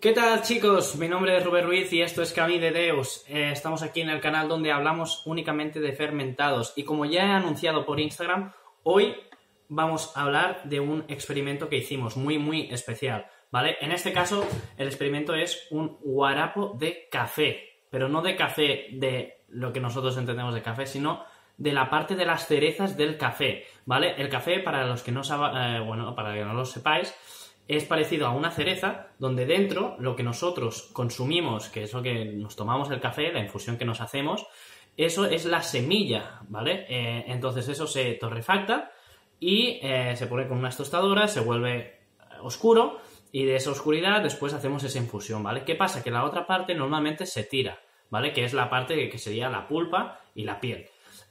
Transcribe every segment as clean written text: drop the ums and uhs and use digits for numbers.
¿Qué tal, chicos? Mi nombre es Rubén Ruiz y esto es Camí de Deus. Estamos aquí en el canal donde hablamos únicamente de fermentados y como ya he anunciado por Instagram, hoy vamos a hablar de un experimento que hicimos muy especial, ¿vale? En este caso, el experimento es un guarapo de café, pero no de café de lo que nosotros entendemos de café, sino de la parte de las cerezas del café, ¿vale? El café, para los que no para que no lo sepáis, es parecido a una cereza donde dentro lo que nosotros consumimos, que es lo que nos tomamos el café, la infusión que nos hacemos, eso es la semilla, ¿vale? Entonces eso se torrefacta y se pone con unas tostadoras, se vuelve oscuro y de esa oscuridad después hacemos esa infusión, ¿vale? ¿Qué pasa? Que la otra parte normalmente se tira, ¿vale? Que es la parte que sería la pulpa y la piel.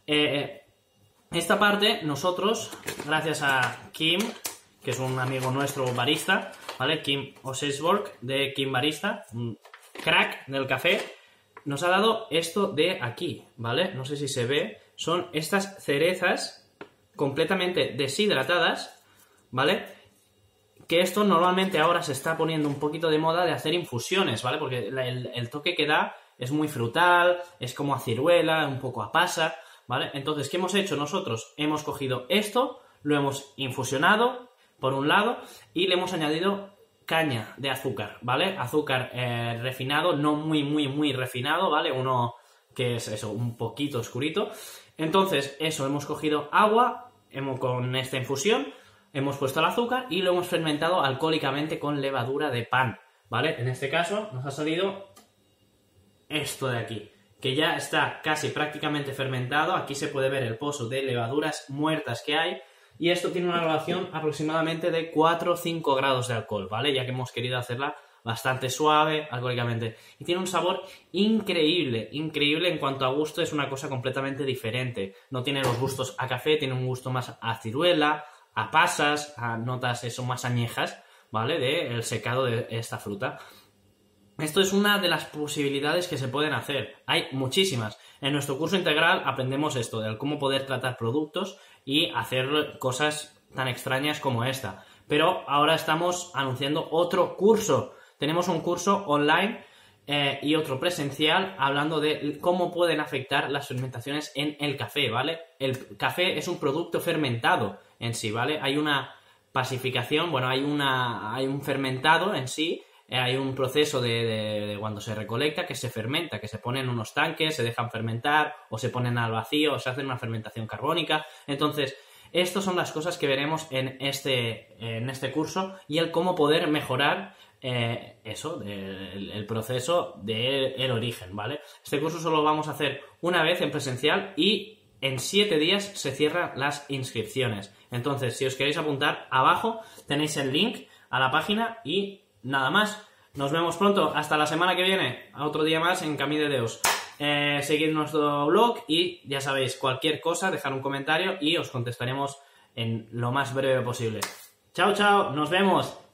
Esta parte nosotros, gracias a Kim, que es un amigo nuestro barista, ¿vale? Kim Osesborg, de Kim Barista, un crack del café, nos ha dado esto de aquí, ¿vale? No sé si se ve, son estas cerezas completamente deshidratadas, ¿vale? Que esto normalmente ahora se está poniendo un poquito de moda de hacer infusiones, ¿vale? Porque el toque que da es muy frutal, es como a ciruela, un poco a pasa, ¿vale? Entonces, ¿qué hemos hecho nosotros? Hemos cogido esto, lo hemos infusionado por un lado y le hemos añadido caña de azúcar, ¿vale? Azúcar refinado, no muy refinado, ¿vale? Uno que es eso, un poquito oscurito. Entonces, eso, hemos cogido agua con esta infusión, hemos puesto el azúcar y lo hemos fermentado alcohólicamente con levadura de pan, ¿vale? En este caso nos ha salido esto de aquí, que ya está casi prácticamente fermentado. Aquí se puede ver el pozo de levaduras muertas que hay. Y esto tiene una graduación aproximadamente de 4 o 5 grados de alcohol, ¿vale? Ya que hemos querido hacerla bastante suave alcohólicamente. Y tiene un sabor increíble en cuanto a gusto, es una cosa completamente diferente. No tiene los gustos a café, tiene un gusto más a ciruela, a pasas, a notas eso más añejas, ¿vale? Del secado de esta fruta. Esto es una de las posibilidades que se pueden hacer. Hay muchísimas. En nuestro curso integral aprendemos esto, de cómo poder tratar productos y hacer cosas tan extrañas como esta. Pero ahora estamos anunciando otro curso. Tenemos un curso online y otro presencial hablando de cómo pueden afectar las fermentaciones en el café, ¿vale? El café es un producto fermentado en sí, ¿vale? Hay una pasificación, bueno, hay un fermentado en sí. Hay un proceso de cuando se recolecta que se fermenta, que se ponen unos tanques, se dejan fermentar o se ponen al vacío o se hace una fermentación carbónica. Entonces, estas son las cosas que veremos en este curso y el cómo poder mejorar el proceso del origen, ¿vale? Este curso solo lo vamos a hacer una vez en presencial y en 7 días se cierran las inscripciones. Entonces, si os queréis apuntar, abajo tenéis el link a la página y nada más. Nos vemos pronto. Hasta la semana que viene. A otro día más en Camí de Deus. Seguid nuestro blog y ya sabéis, cualquier cosa, dejar un comentario y os contestaremos en lo más breve posible. Chao, chao. Nos vemos.